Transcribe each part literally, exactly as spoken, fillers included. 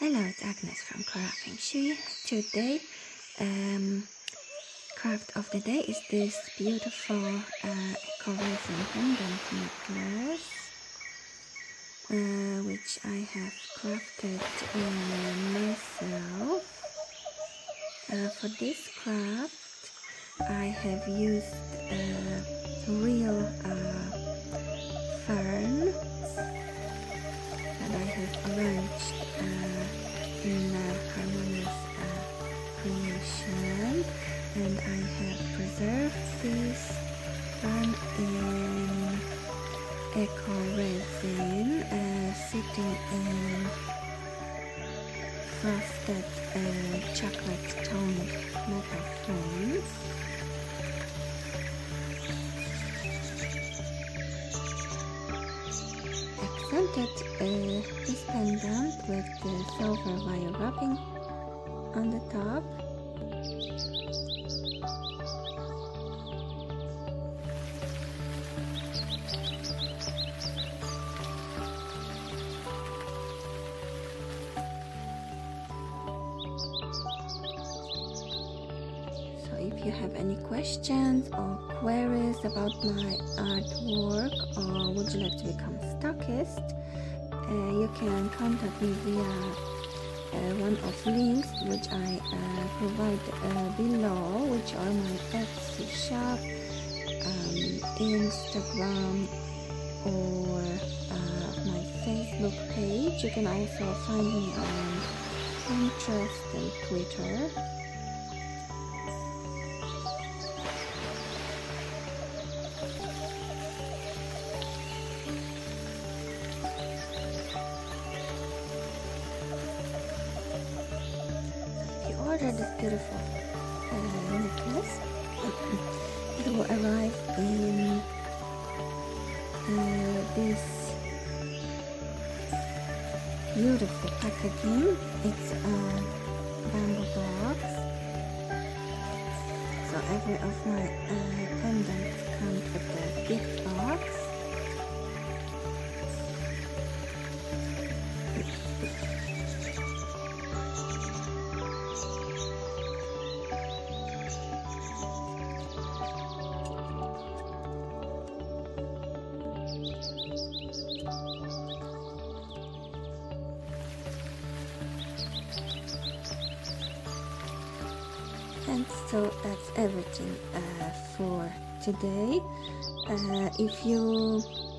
Hello, it's Agnes from Cora Feng Shui. Today, um, craft of the day is this beautiful uh, eco-resin pendant necklace, uh, which I have crafted uh, myself. Uh, for this craft, I have used uh, real uh, fern that I have arranged uh, in a harmonious uh, creation, and I have preserved this fern in eco resin, uh, sitting in frosted uh, chocolate toned metal foam. Accented uh, this pendant with the silver wire wrapping on the top. So if you have any questions or queries about my artwork, or would you like to become a stockist, uh, you can contact me via uh, one of links which I uh, provide uh, below, which are my Etsy shop, um, Instagram, or uh, my Facebook page. You can also find me on Pinterest and Twitter. Order this beautiful uh, necklace. It will arrive in uh, this beautiful packaging. It's a bamboo box. So every of my uh, pendants comes with a gift box. And so that's everything uh, for today. Uh, if you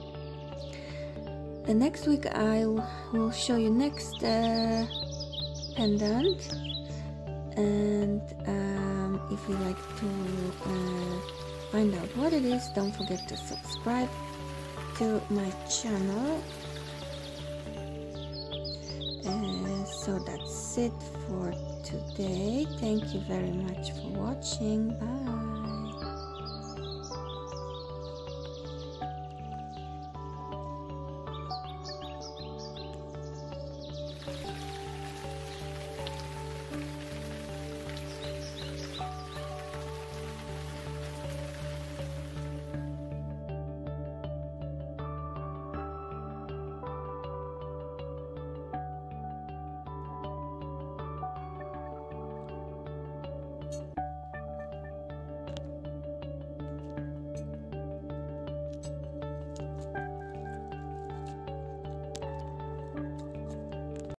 uh, next week I will show you next uh, pendant, and um, if you like to uh, find out what it is, don't forget to subscribe to my channel. Uh, so that's it for today. Thank you very much for watching. Bye.